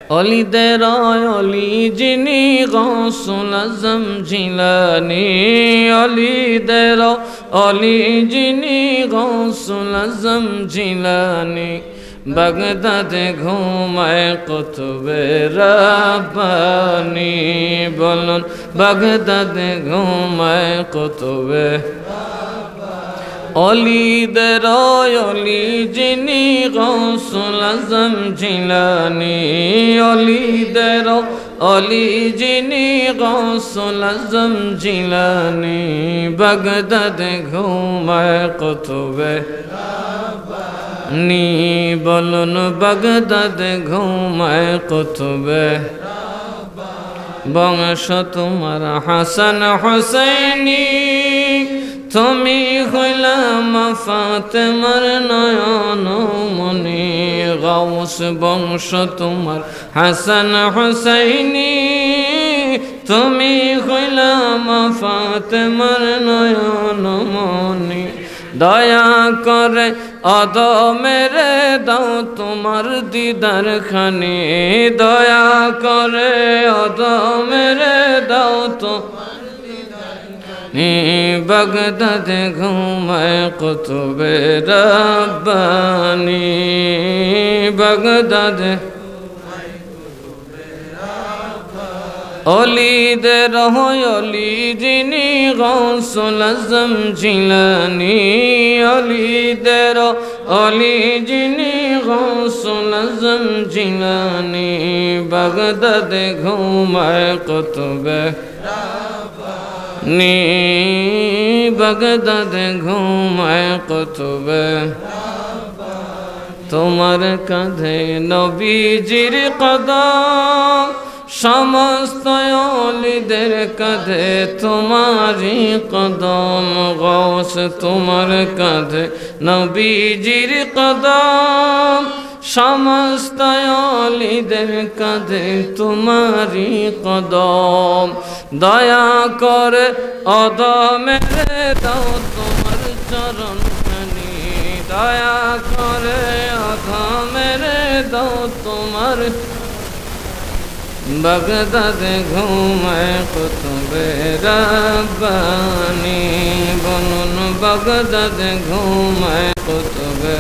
অলিদের অলি যিনি গৌসুল আজম জিলানী, অলিদের অলি যিনি গৌসুল আজম জিলানী, বাগদাদে ঘুমায় কুতুবে রাব্বানী। বলুন বাগদাদে ঘুমায় কুতুবে অলিদের অলি যিনি গৌসুল আজম জিলানী, অলিদের অলি যিনি গৌসুল আজম জিলানী, বাগদাদে ঘুমায় কুতুবে নি। বলুন বাগদাদে ঘুমায় কুতুবে বংশ তোমার হাসান হুসাইনি, তুমি হইলাম ফাতেমার নয়ন মনি। গাউস বংশ তোমার হাসান হুসাইনি, তুমি হইলাম ফাতেমার নয়ন মনি। দয়া করে আদমের দাও তোমার দিদার খানি, দয়া করে আদমের দাও তো বাগদাদে ঘুমায় কুতুবে রাব্বানী, বাগদাদে অলিদের অলি যিনি গৌসুল আজম জিলানী, অলিদের অলি যিনি গৌসুল আজম জিলানী, বাগদাদে ঘুমায় কুতুবে নি, বাগদাদে ঘুমায় কুতুবে। তোমার কাঁধে নবীজির কদম, সমস্ত অলিদের কাঁধে তোমারি কদম। গৌস তোমার কাঁধে নবীজির কদম, সমস্ত অলিদের কাঁধে তোমারি কদম। দয়া করে আদমের দাও তোমার চরণ খানি, দয়া করে আদমের দাও তোমার। বাগদাদে ঘুমায় কুতুবে রাব্বানী, বলুন বাগদাদে ঘুমায় কুতুবে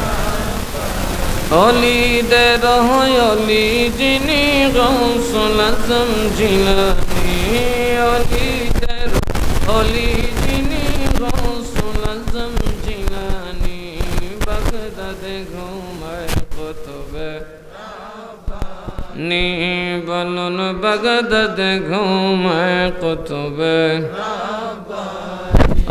অলিদের অলি যিনি গৌসুল আজম জিলানী, অলিদের অলি যিনি গৌসুল আজম জিলানী, বাগদাদে ঘুমায় কুতুবে নি। বলুন বাগদাদে ঘুমায় কুতুবে।